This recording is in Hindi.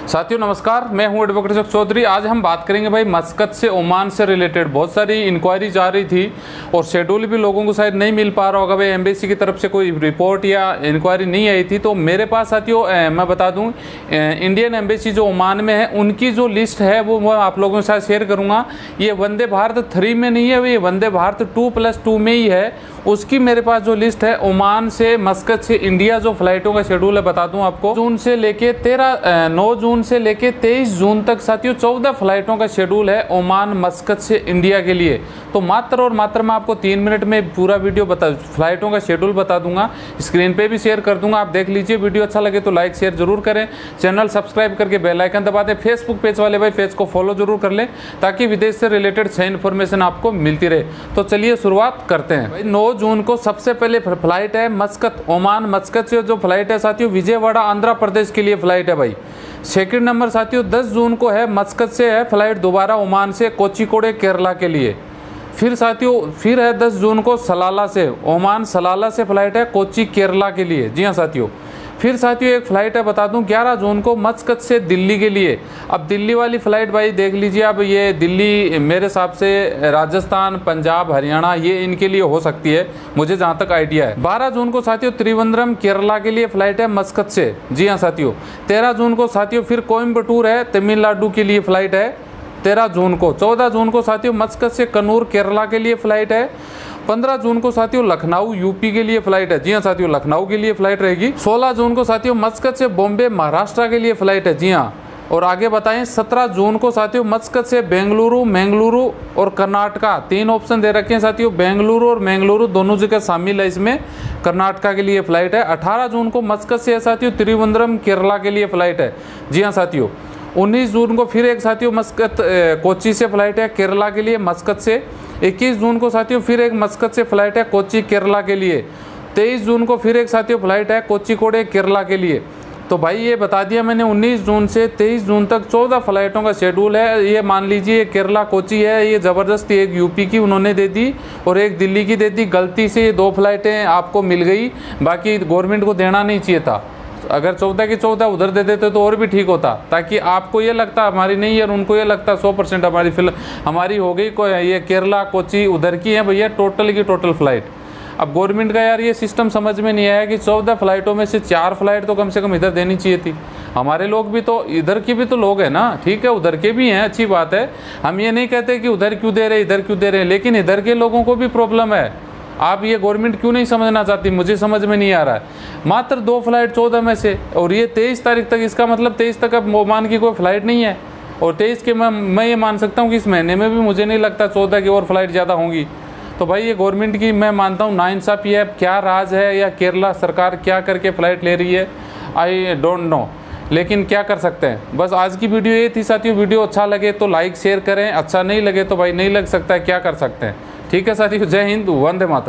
साथियों नमस्कार, मैं हूं एडवोकेट अशोक चौधरी। आज हम बात करेंगे भाई मस्कत से ओमान से रिलेटेड बहुत सारी इंक्वायरी जा रही थी और शेड्यूल भी लोगों को शायद नहीं मिल पा रहा होगा। भाई एम्बेसी की तरफ से कोई रिपोर्ट या इंक्वायरी नहीं आई थी, तो मेरे पास साथियों मैं बता दूं इंडियन एम्बेसी जो ओमान में है उनकी जो लिस्ट है वो मैं आप लोगों के साथ शेयर करूँगा। ये वंदे भारत 3 में नहीं है, ये वंदे भारत 2+2 में ही है। उसकी मेरे पास जो लिस्ट है ओमान से मस्कत से इंडिया जो फ्लाइटों का शेड्यूल है बता दूं आपको। जून से लेके 9 जून से लेके 23 जून तक साथियों 14 फ्लाइटों का शेड्यूल है ओमान मस्कत से इंडिया के लिए। तो मात्र और मात्र मैं आपको 3 मिनट में पूरा वीडियो फ्लाइटों का शेड्यूल बता दूंगा, स्क्रीन पे भी शेयर कर दूंगा, आप देख लीजिए। वीडियो अच्छा लगे तो लाइक शेयर जरूर करें, चैनल सब्सक्राइब करके बेल आइकन दबा दें। फेसबुक पेज वाले भाई पेज को फॉलो जरूर कर लें ताकि विदेश से रिलेटेड सही इन्फॉर्मेशन आपको मिलती रहे। तो चलिए शुरुआत करते हैं। भाई 9 जून को सबसे पहले फ्लाइट है मस्कत ओमान मस्कत से जो फ्लाइट है साथियों विजयवाड़ा आंध्र प्रदेश के लिए फ्लाइट है भाई। सेकंड नंबर साथियों 10 जून को है मस्कत से है फ्लाइट दोबारा ओमान से कोचिकोडे केरला के लिए। फिर साथियों फिर है 10 जून को सलाला से ओमान सलाला से फ्लाइट है कोची केरला के लिए। जी हाँ साथियों। फिर साथियों एक फ़्लाइट है बता दूं 11 जून को मस्कत से दिल्ली के लिए। अब दिल्ली वाली फ़्लाइट भाई देख लीजिए, अब ये दिल्ली मेरे हिसाब से राजस्थान पंजाब हरियाणा ये इनके लिए हो सकती है, मुझे जहां तक आइडिया है। 12 जून को साथियों त्रिवेंद्रम केरला के लिए फ़्लाइट है मस्कत से। जी हाँ साथियों। 13 जून को साथियों फिर कोयम्बटूर है तमिलनाडु के लिए फ़्लाइट है 13 जून को। 14 जून को साथियों मस्कत से कन्नूर केरला के लिए फ़्लाइट है। 15 जून को साथियों लखनऊ यूपी के लिए फ्लाइट है। जी हाँ साथियों लखनऊ के लिए फ्लाइट रहेगी। 16 जून को साथियों मस्कत से बॉम्बे महाराष्ट्र के लिए फ्लाइट है। जी हाँ। और आगे बताएं 17 जून को साथियों मस्कत से बेंगलुरु मंगलुरु और कर्नाटका, 3 ऑप्शन दे रखे हैं साथियों। बेंगलुरु और मंगलुरु दोनों जगह शामिल है इसमें, कर्नाटका के लिए फ्लाइट है। 18 जून को मस्कत से साथियों त्रिवेंद्रम केरला के लिए फ्लाइट है। जी हाँ साथियों। 19 जून को फिर एक साथियों मस्कत कोची से फ्लाइट है केरला के लिए मस्कत से। 21 जून को साथियों फिर एक मस्कत से फ्लाइट है कोची केरला के लिए। 23 जून को फिर एक साथियों फ्लाइट है कोचिकोडे केरला के लिए। तो भाई ये बता दिया मैंने 19 जून से 23 जून तक 14 फ्लाइटों का शेड्यूल है। ये मान लीजिए केरला कोची है, ये ज़बरदस्ती एक यूपी की उन्होंने दे दी और एक दिल्ली की दे दी। गलती से ये 2 फ्लाइटें आपको मिल गई, बाकी गवर्नमेंट को देना नहीं चाहिए था। अगर 14 की 14 उधर दे देते तो और भी ठीक होता, ताकि आपको ये लगता हमारी नहीं है और उनको ये लगता 100% हमारी हो गई। ये केरला कोची उधर की है भैया, टोटल की टोटल फ्लाइट। अब गवर्नमेंट का यार ये सिस्टम समझ में नहीं आया कि 14 फ्लाइटों में से 4 फ्लाइट तो कम से कम इधर देनी चाहिए थी। हमारे लोग भी तो इधर की भी तो लोग हैं ना, ठीक है उधर के भी हैं, अच्छी बात है। हम ये नहीं कहते कि उधर क्यों दे रहे इधर क्यों दे रहे, लेकिन इधर के लोगों को भी प्रॉब्लम है। आप ये गवर्नमेंट क्यों नहीं समझना चाहती, मुझे समझ में नहीं आ रहा है। मात्र 2 फ्लाइट 14 में से, और ये 23 तारीख तक, इसका मतलब 23 तक अब ओमान की कोई फ्लाइट नहीं है। और 23 के मैं ये मान सकता हूँ कि इस महीने में भी मुझे नहीं लगता 14 की और फ्लाइट ज़्यादा होंगी। तो भाई ये गवर्नमेंट की मैं मानता हूँ नाइंसाफ़ी है। क्या राज है या केरला सरकार क्या करके फ़्लाइट ले रही है, आई डोंट नो, लेकिन क्या कर सकते हैं। बस आज की वीडियो ये थी साथियों। वीडियो अच्छा लगे तो लाइक शेयर करें, अच्छा नहीं लगे तो भाई नहीं लग सकता है, क्या कर सकते हैं। ठीक है साथियों, जय हिंद, वंदे मातरम।